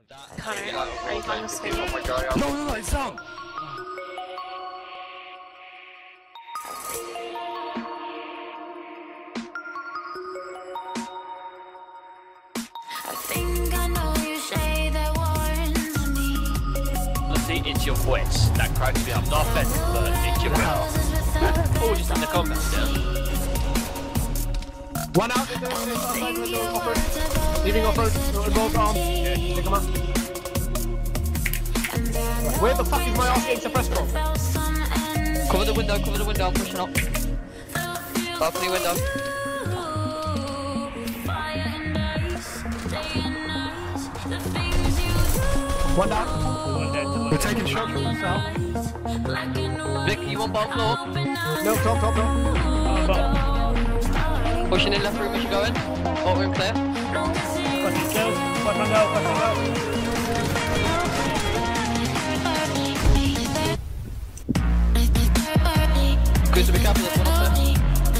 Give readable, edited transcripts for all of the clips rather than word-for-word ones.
Connor, are you going to sleep? Oh my god. No, it's down. I think I know you say that warns me. Honestly, it's your voice that cracks me up. Not offensive, but it's your voice. Oh, just in the comments, yeah. One out. Outside window, off-road. Leaving off-road. Both arms. Yeah, take him out. Where the fuck is my arse getting suppressed from? Cover the window, I'm pushing up. Balcony window. One down. We're taking shots from the south. Vic, you want bottom floor? No, top. Pushing in left room as you go in. Alt room clear. Cruise to be careful, there's one up there.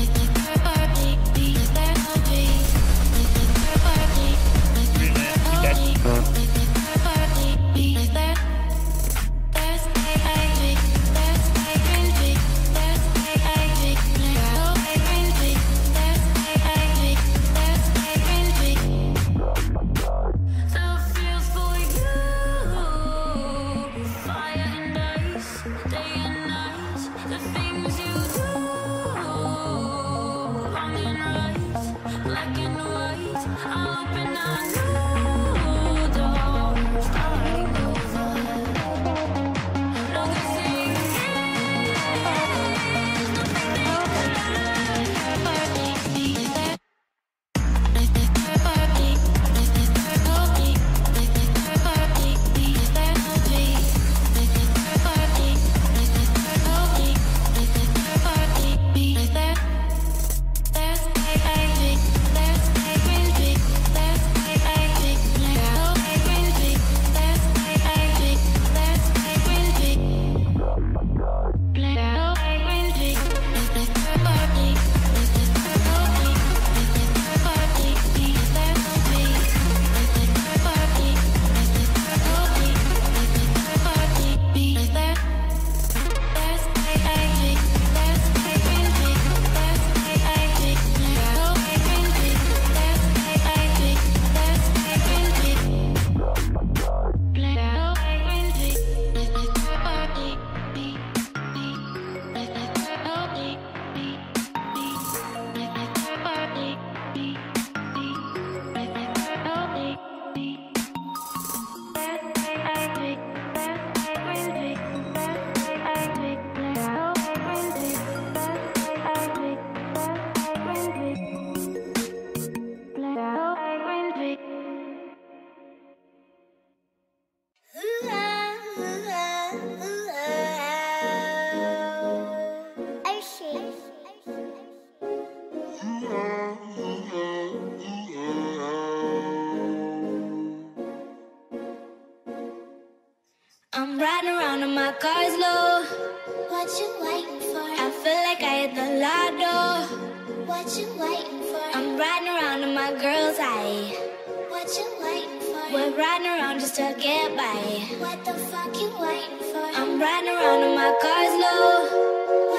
I'm riding around and my car's low. What you waiting for? I feel like I hit the lotto. What you waiting for? I'm riding around in my girl's eye. What you waiting for? We're riding around just to get by. What the fuck you waiting for? I'm riding around and my car's low.